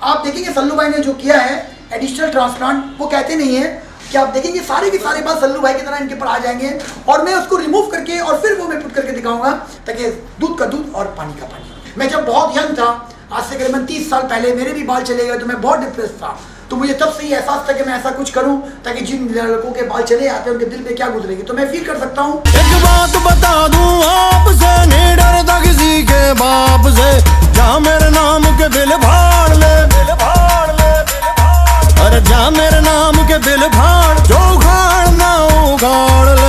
आप देखेंगे सल्लू भाई ने जो किया है एडिशनल ट्रांसप्लांट, वो कहते नहीं है कि आप देखेंगे सारे के सारे बात सल्लू भाई की तरह इनके पर आ जाएंगे और मैं उसको रिमूव करके और फिर वो मैं पुट करके दिखाऊंगा ताकि दूध का दूध और पानी का पानी। मैं जब बहुत यंग था, आज से करीबन 30 साल पहले मेरे भी बाल चले गए तो मैं बहुत डिप्रेस था, तो मुझे तब से ही एहसास था कि मैं ऐसा कुछ करूं ताकि जिन लड़कों के बाल चले आते हैं उनके दिल पे क्या गुजरेगी, तो मैं फील कर सकता हूं। एक बात बता दूं आपसे, नहीं डरता किसी के बाप से, जा मेरे नाम के बिल फाड़ ले, बिल फाड़ ले, बिल फाड़, अरे जा मेरे नाम के बिल फाड़, जो उखाड़ना उखाड़ ले।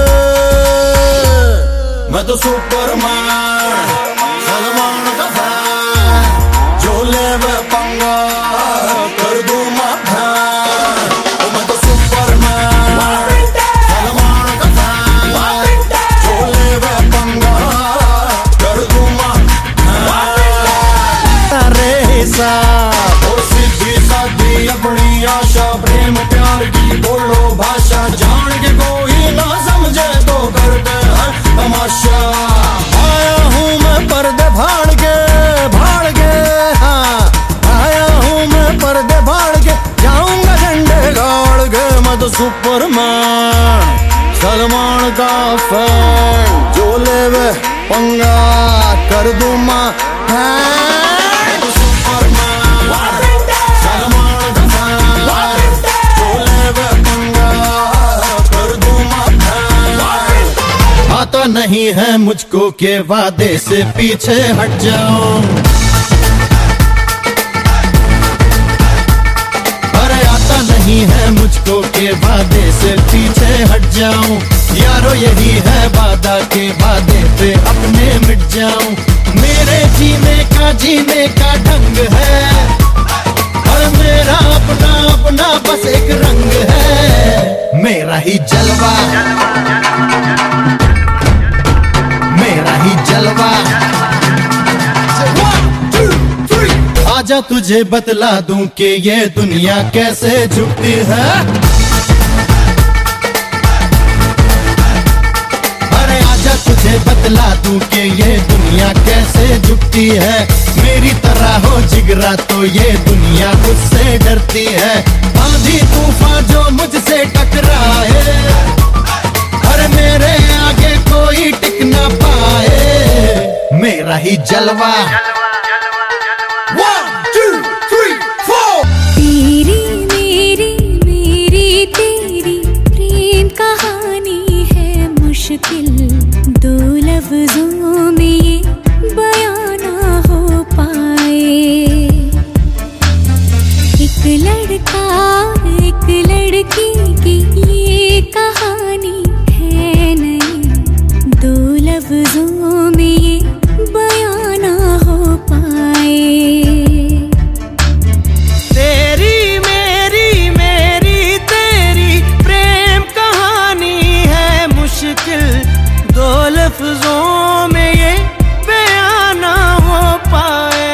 मैं तो सुपरमैन सलमान का फैन, जो ले वे पंगा कर दूं माथा। मैं तो सुपरमैन सलमान का फैन, जो ले वे पंगा कर दूं माथा। अरे सा ओ सीधी सादी अपनी आशा, प्रेम प्यार की बोलो भाषा, जान के कोई ना समझे तो करते हैं तमाशा। आया हूँ मैं पर्दे फाड़ के, हाँ आया हूँ मैं पर्दे फाड़ के, जाऊंगा झंडे गाड़ के। मैं तो सुपरमैन सलमान का फैन, जो ले वे पंगा कर दूं मां। मैं तो सुपरमैन सलमान का फैन, जो ले वे पंगा कर दूं मां। आता नहीं है मुझको के वादे से पीछे हट जाऊं, अरे आता नहीं है मुझको के वादे से पीछे हट जाऊं। यारो यही है वादा के वादे पे अपने मिट जाऊं। मेरे जीने का ढंग है, और मेरा अपना अपना बस एक रंग है। मेरा ही जलवा, मेरा ही जलवा। आजा तुझे बतला दूं कि ये दुनिया कैसे झुकती है। अरे आजा तुझे बतला दूं कि ये दुनिया कैसे झुकती है। मेरी तरह हो जिगरा तो ये दुनिया मुझसे डरती है। आंधी तूफान जो मुझसे टकराए, अरे मेरे आगे कोई टिक ना पाए। मेरा ही जलवा। 1 2 3 4। तेरी मेरी तेरी प्रेम कहानी है मुश्किल, दो लफ्जों में ये बयां ना हो पाए। एक लड़का एक लड़की की ये कहानी है नहीं, दो लफ्जों में ये बयां ना हो पाए। तेरी मेरी तेरी प्रेम कहानी है मुश्किल, दो लफ्जों में ये बयां ना हो पाए।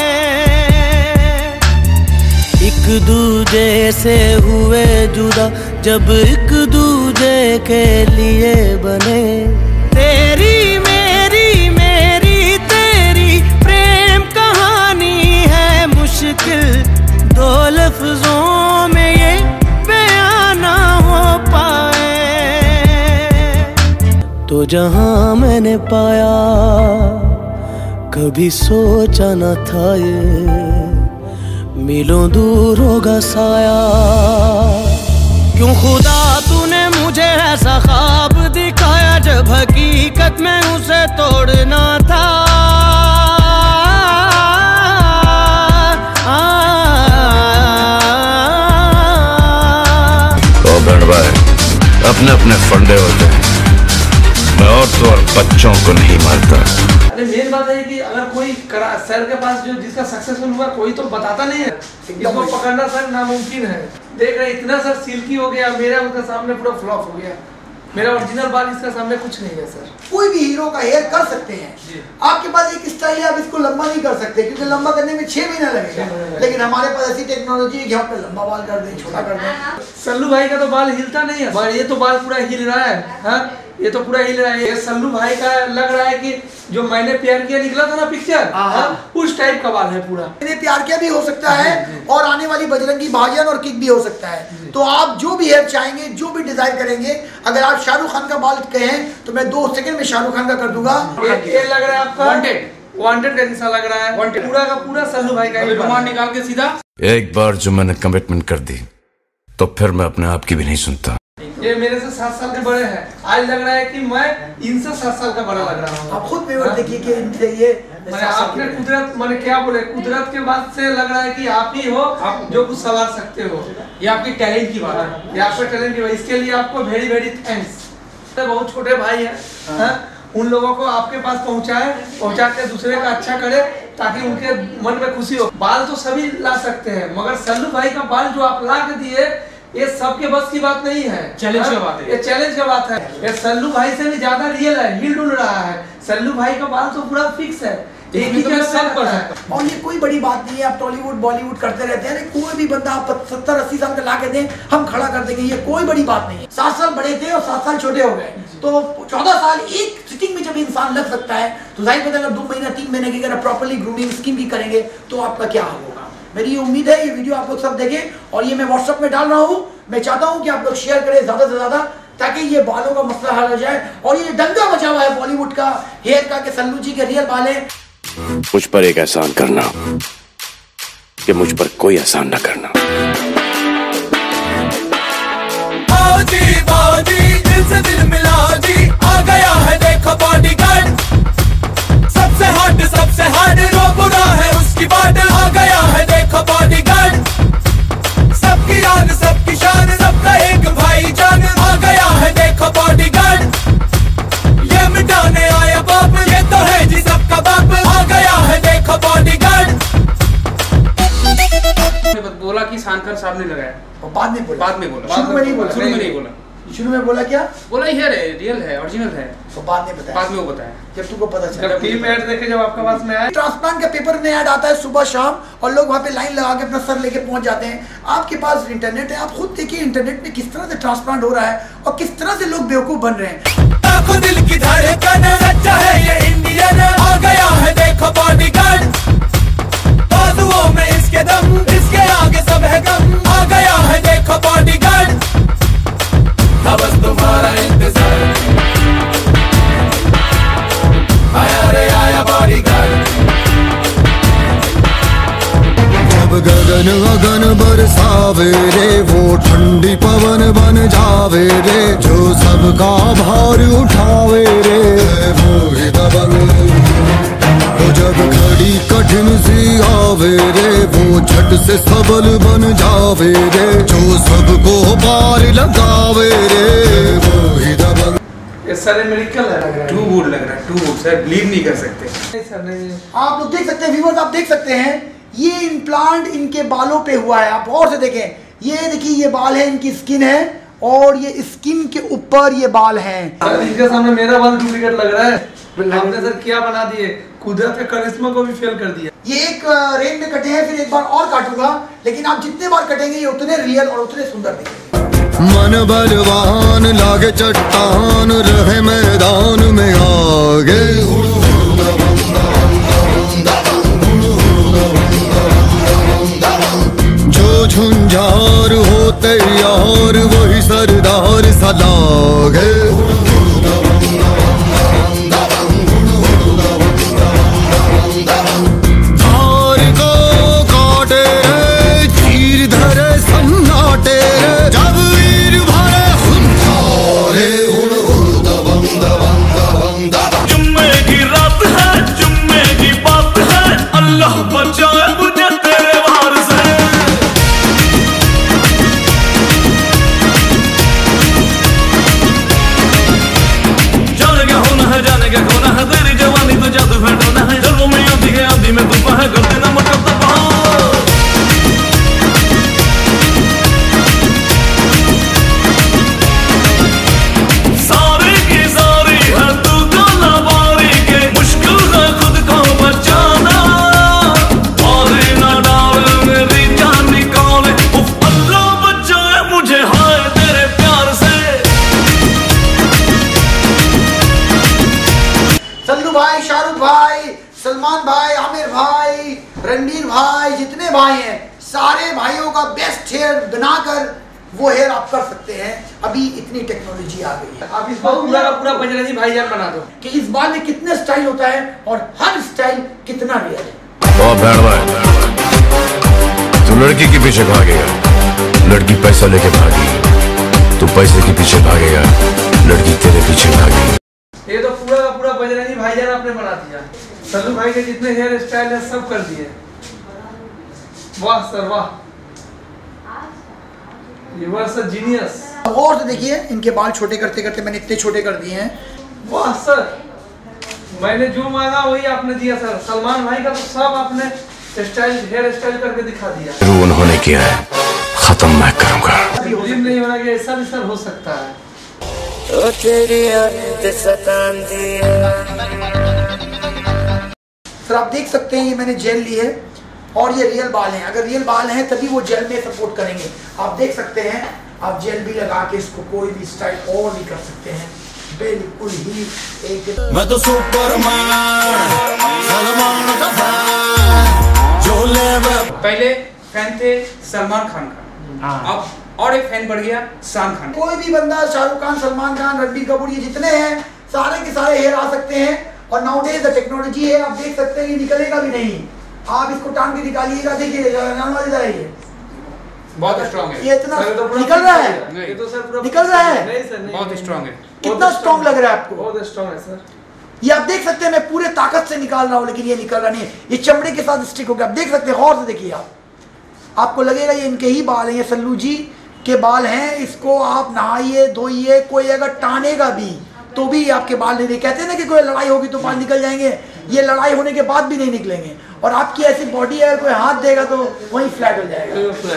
एक दूजे से हुए जुदा जब एक दूजे के लिए बने। तेरी मेरी तेरी प्रेम कहानी है मुश्किल, दो लफ्जों में ये बयां ना हो पाए। तो जहां मैंने पाया कभी सोचा न था ये, मीलों दूर होगा साया। क्यों खुदा तूने मुझे ऐसा ख्वाब दिखाया जब हकीकत में उसे तोड़ना था। तो बहन भाई अपने अपने फंडे होते हैं, मैं औरतों और बच्चों को नहीं मारता। अरे मेन बात है कि अगर कोई सर के पास जो जिसका सक्सेसफुल हुआ कोई तो बताता नहीं है, इसको पकड़ना सर नामुमकिन है। देख रहे इतना सर सिल्की हो गया, मेरा उसके सामने पूरा फ्लॉप हो गया। मेरा ओरिजिनल बाल इसका सामने कुछ नहीं है सर। कोई भी हीरो का हेयर कर सकते हैं। जी। आपके पास एक स्टाइल है, आप इसको लंबा नहीं कर सकते क्योंकि लंबा करने में 6 महीना लगेगा, लेकिन हमारे पास ऐसी टेक्नोलॉजी है कि हम लंबा बाल कर दें, छोटा कर दें। सल्लू भाई का तो बाल हिलता नहीं है, ये तो बाल पूरा हिल रहा है। हाँ, ये तो पूरा हिल रहा है। ये सल्लू भाई का लग रहा है कि जो मैंने प्यार किया निकला था ना पिक्चर, उस टाइप का बाल है पूरा। मैंने प्यार किया भी हो सकता है और आने वाली बजरंगी भाईजान और किक भी हो सकता है। तो आप जो भी हेयर चाहेंगे, जो भी डिजाइन करेंगे, अगर आप शाहरुख खान का बाल कहें तो मैं 2 सेकंड में शाहरुख खान का कर दूंगा। ये लग रहा है आपका वांटेड का जैसा लग रहा है, पूरा का पूरा सल्लू भाई का रुमाल निकाल के सीधा। एक बार जो मैंने कमिटमेंट कर दी तो फिर मैं अपने आप की भी नहीं सुनता। ये मेरे से 7 साल के बड़े हैं, आज लग रहा है कि मैं इनसे 7 साल का बड़ा लग रहा हूँ। आप खुद पेवर देखिए कि इनसे ये आपने कुदरत, मैंने क्या बोले, कुदरत के बाद से लग रहा है कि आप ही हो, आप जो कुछ संवार सकते हो। ये आपकी टैलेंट की बात है, ये आपका टैलेंट की बात, इसके लिए आपको वेरी वेरी थैंक्स। बहुत छोटे भाई हैं, उन लोगों को आपके पास पहुंचा के दूसरे का अच्छा करे ताकि उनके मन में खुशी हो। बाल तो सभी ला सकते हैं, मगर सल्लू भाई का बाल जो आप ला के दिए, ये सबके बस की बात नहीं है, चैलेंज का बात है। ये चैलेंज का बात है। ये सल्लू भाई से भी ज्यादा रियल है, हिल डुल रहा है। सल्लू भाई का बाल तो पूरा फिक्स है, एक ही जगह सब पर है। और ये कोई बड़ी बात नहीं है, आप टॉलीवुड बॉलीवुड करते रहते हैं, कोई भी बंदा आप 70-80 साल का ला के दें, हम खड़ा कर देंगे, ये कोई बड़ी बात नहीं है। 7 साल बड़े थे और 7 साल छोटे हो गए, तो 14 साल एक सिटिंग में जब इंसान लग सकता है, तो जाहिर बात है अगर 2 महीना 3 महीने की अगर प्रॉपर्ली ग्रूमिंग स्कीम भी करेंगे तो आपका क्या होगा। मेरी उम्मीद है ये वीडियो आप लोग सब देखें और ये मैं व्हाट्सएप में डाल रहा हूँ। मैं चाहता हूँ कि आप लोग शेयर करें ज्यादा से ज्यादा, ताकि ये बालों का मसला हल हो जाए। और ये दंगा मचा हुआ है बॉलीवुड का हेयर का कि सल्लू जी के रियल बाल है। मुझ पर एक एहसान करना कि मुझ पर कोई एहसान न करना। दिल से दिल मिला दी, आ गया है देखो बॉडीगार्ड, सबसे हार्ड रो बुरा है उसकी बाट, आ गया है देखो बॉडीगार्ड, सबकी आन सबकी शान, सबका एक भाईजान, आ गया है देखो बॉडीगार्ड, ये मिटाने आया बाप, ये तो है जी सबका बाप, आ गया है देखो बॉडीगार्ड। बोला कि शानखान साहब ने लगाया, और बाद में बोला, शुरू में नहीं बोला, शुरू में बोला क्या बोला ये रियल है, ओरिजिनल है, तो बाद में बताया, बाद में वो बताया जब तुमको पता चला। जब टीम ऐड देखे जब आपके पास में आया, ट्रांसप्लांट का पेपर में ऐड आता है सुबह शाम और लोग वहाँ पे लाइन लगा के अपना सर लेके पहुंच जाते हैं। आपके पास इंटरनेट है, आप खुद देखिए इंटरनेट में किस तरह से ट्रांसप्लांट हो रहा है और किस तरह से लोग बेवकूफ बन रहे हैं। आंखों दिल की धड़कन, सच्चा है ये इंडियन, आ गया है देखो बॉडीगार्ड, बाजुओं में इसके दम, इसके आगे सब है गम, आ गया है देखो बॉडीगार्ड, बस तुम्हारा इंतजार, आया रे आया बॉडीगार्ड। जब गगन अगन बरसावे रे, वो ठंडी पवन बन जावे रे, जो सबका भार उठावे रे, वो ही दबंग, वो जब खड़ी कठिन सी आवे रे, वो झट से सबल बन जावे रे, जो सबको पार लगावे रे, वो ही दबंग। ये सारे मेडिकल है, टू गुड लग रहा है, टू गुड सर, बिलीव नहीं कर सकते। नहीं सर नहीं। आप लोग देख सकते हैं, व्यूअर्स आप देख सकते हैं, ये इम्प्लांट इनके बालों पे हुआ है। आप और से देखें, ये देखिए ये बाल है, इनकी स्किन है और ये स्किन के ऊपर ये बाल हैं। इनके सामने मेरा बाल डुप्लीकेट लग रहा है, आपने सर क्या बना दिए, कुदरत के करिश्मा को भी फेल कर दिया। ये एक रेंज में कटे हैं, फिर एक बार और काटूंगा, लेकिन आप जितने बार कटेंगे ये उतने रियल और उतने सुंदर दिखेंगे। मन बलवान लागे चट्टान, रहे मैदान में आगे, जो झुंझार होते यार वही सरदार सा लागे, धार को काटे रे, चीर धरे सन्नाटे रे, जब वीर भरे हुंकारे, जुम्मे की रात है, जुम्मे की बात है, अल्लाह बचाए मुझे तेरे वार से। सारे भाइयों का बेस्ट हेयर बनाकर वो हेयर आप कर सकते हैं। अभी इतनी टेक्नोलॉजी आ गई है। आप इस बार पूरा का पूरा बजरंगी भाईजान बना दो कि इस बाल में कितने स्टाइल होता है और हर स्टाइल कितना रियल है। बहुत भैड़वा है। तू लड़की के पीछे भागेगा, लड़की पैसा लेके भागी। तू पैसे के पीछे भागेगा, लड़की तेरे पीछे भागेगी। ये तो पूरा का पूरा बजरंगी भाईजान आपने बना दिया। सल्लू भाई के जितने हेयर स्टाइल है सब कर दिए। वाह सर वाह, ये वाह सर जीनियस। और तो देखिए इनके बाल छोटे करते करते मैंने इतने छोटे कर दिए हैं। वाह सर, मैंने जो मांगा वही आपने दिया सर। सलमान भाई का तो सब आपने स्टाइल हेयर स्टाइल करके दिखा दिया। जो उन्होंने किया है खत्म मैं करूंगा। बिलीव नहीं होना कि ऐसा भी सर हो सकता है। सर आप देख सकते हैं ये मैंने जेल ली है और ये रियल बाल हैं। अगर रियल बाल हैं तभी वो जेल में सपोर्ट करेंगे। आप देख सकते हैं, आप जेल भी लगा के इसको कोई भी स्टाइल और भी कर सकते हैं। बिल्कुल ही एक मैं तो सुपरमैन सलमान का फैन जो लेवे। पहले फैन थे सलमान खान का, अब और एक फैन बढ़ गया शान खान। कोई भी बंदा, शाहरुख खान, सलमान खान, रणबीर कपूर, ये जितने हैं सारे के सारे हेयर आ सकते हैं। और नाउडेज द टेक्नोलॉजी है, आप देख सकते हैं ये निकलेगा भी नहीं। आप इसको टांग के निकालिएगा, देखिएगा ये बहुत स्ट्रॉन्ग है। ये इतना सर, तो पूरा निकल रहा है, ये तो सर पूरा निकल रहा है। नहीं सर नहीं, बहुत नहीं। स्ट्रॉन्ग है। कितना स्ट्रॉन्ग लग रहा है आपको? बहुत स्ट्रॉन्ग है सर। ये आप देख सकते हैं मैं पूरे ताकत से निकाल रहा हूँ लेकिन ये निकल रहा नहीं है। ये चमड़े के साथ स्टिक हो गया। आप देख सकते हैं, गौर से देखिए आप, आपको लगेगा ये इनके ही बाल हैं, ये सल्लू जी के बाल हैं। इसको आप नहाइए धोइए, कोई अगर टानेगा भी तो भी आपके बाल नहीं। कहते हैं ना कि कोई लड़ाई होगी तो बाल निकल जाएंगे, ये लड़ाई होने के बाद भी नहीं निकलेंगे। और आपकी ऐसी बॉडी है, कोई हाथ देगा तो वहीं फ्लैट हो जाएगा।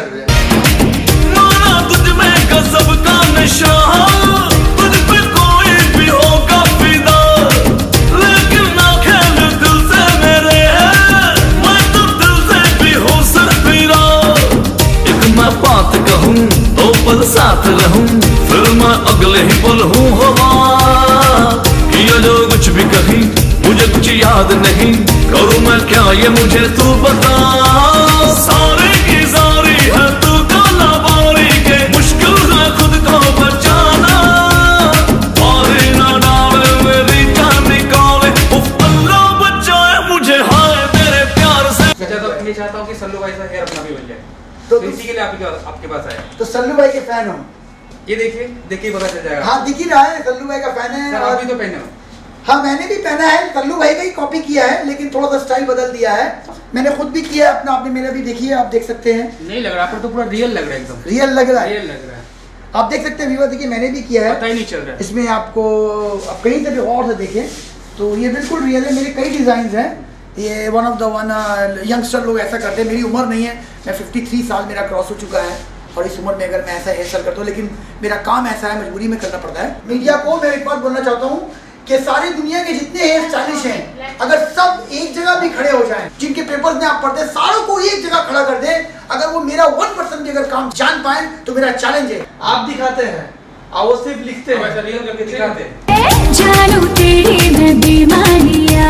तुझ में गजब का नशा, तुझ पे कोई भी होगा फिदा, लेकिन ना खेल दिल से मेरे, मैं तो दिल से भी हो सकता। एक मैं बात कहूँ दो पल साथ रहूँ, फिर मैं अगले ही पल हूँ हवा। किया जो कुछ भी कहीं मुझे कुछ याद नहीं, करूँ मैं क्या ये मुझे तू बता। सारे की सारी है तू काला बारी के, मुश्किल है खुद को बचाना। मारे ना डाले मेरी जान निकाले, उफ अल्लाह बचाए मुझे हाय तेरे प्यार से। मैं चाहता हूँ कि सल्लू भाई का हेयर अपना भी बन जाए, तो तो इसी के लिए आपके पास आया। तो सल्लू भाई के फैन हो? ये देखिए देखिए पता चल जाएगा। हाँ दिख ही रहा है, सल्लू भाई का फैन है। सर आप भी तो पहने हो। हाँ मैंने भी पहना है, सल्लू भाई का ही कॉपी किया है लेकिन थोड़ा सा स्टाइल बदल दिया है। मैंने खुद भी किया है अपना, आपने मेरा भी देखिए, आप देख सकते हैं। नहीं लग रहा, आपको तो पूरा रियल लग रहा है, एकदम रियल लग रहा है, रियल लग रहा है। आप देख सकते हैं व्यूअर। देखिए मैंने भी किया है, पता ही नहीं चल रहा है। इसमें आपको आप कहीं से भी और से देखें तो ये बिल्कुल रियल है। मेरे कई डिजाइन हैं, ये वन ऑफ द यंगस्टर लोग ऐसा करते हैं। मेरी उम्र नहीं है, मैं 53 साल मेरा क्रॉस हो चुका है और इस उम्र में अगर मैं ऐसा हेयर स्टाइल करता हूँ, लेकिन मेरा काम ऐसा है, मजबूरी में करना पड़ता है। मीडिया को मैं एक बात बोलना चाहता हूँ कि सारी दुनिया के जितने हेयर स्टाइलिश हैं, अगर सब एक जगह भी खड़े हो जाएं, जिनके पेपर्स में आप पढ़ते हैं, सारों को एक जगह खड़ा कर दें, अगर वो मेरा 1% भी अगर काम जान पाए तो मेरा चैलेंज है। आप दिखाते हैं, आप वो सिर्फ लिखते हैं, वैसा रियल करके दिखाते हैं। जानू तेरी मैं दीवानिया,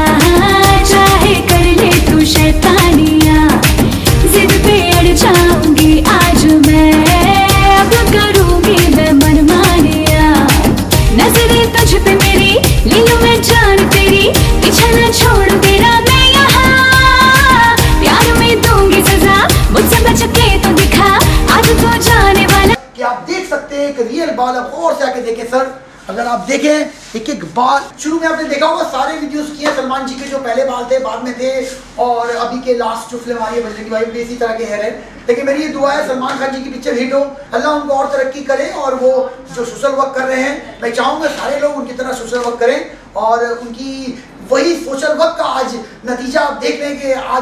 चाहे कर ले तू शैतानिया, जिद पे अड़ जाऊंगी आज मैं, अब करूंगी मैं मनमानिया। नजरें तुझ पे मेरी, ले लूं मैं जान तेरी, पीछा न छोड़ तेरा मैं यहाँ, प्यार में दूंगी सजा, मुझसे बच के तो दिखा, आज तो जाने वाला। कि आप देख सकते हैं एक रियल बाल। अब और से आके देखें सर, अगर आप देखें एक एक बाल, शुरू में आपने देखा होगा सारे वीडियोस किए सलमान जी के, जो पहले बाल थे बाद में थे, और अभी के लास्ट जो फिल्म आई है बजरंगी भाई में इसी तरह के हेयर है। लेकिन मेरी ये दुआ है सलमान खान जी की पिक्चर हिट हो, अल्लाह उनको और तरक्की करे, और वो जो सोशल वर्क कर रहे हैं, मैं चाहूँगा सारे लोग उनकी तरह सोशल वर्क करें, और उनकी वही सोशल वर्क का आज नतीजा आप देख रहे हैं कि आज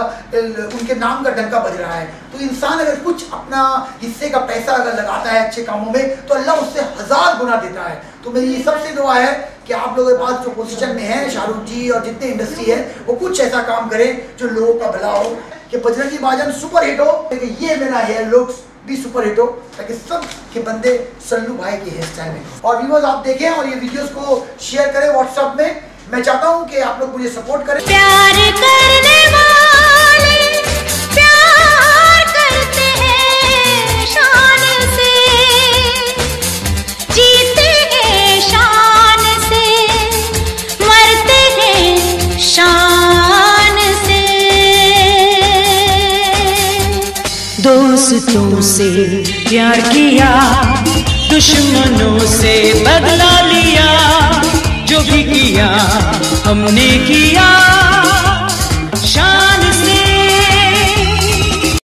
उनके नाम का डंका बज रहा है। तो इंसान अगर कुछ अपना हिस्से का पैसा अगर लगाता है अच्छे कामों में तो अल्लाह उससे 1000 गुना देता है। तो मेरी सबसे दुआ है कि आप लोगों के पास जो पोजीशन में है, शाहरुख जी और जितने इंडस्ट्री है, वो कुछ ऐसा काम करें जो लोगों का भला हो, कि बजरंगी भाईजान सुपर हिट हो, लेकिन ये मेरा हेयर लुक्स भी सुपर हिट हो, ताकि सब के बंदे सल्लू भाई की हेयर स्टाइल में। और व्यूअर्स आप देखें और ये वीडियोस को शेयर करें व्हाट्सएप में। मैं चाहता हूं कि आप लोग मुझे सपोर्ट करें। प्यार करने वाले प्यार करते दोस्तों से प्यार किया, दुश्मनों से बदला लिया, जो भी किया हमने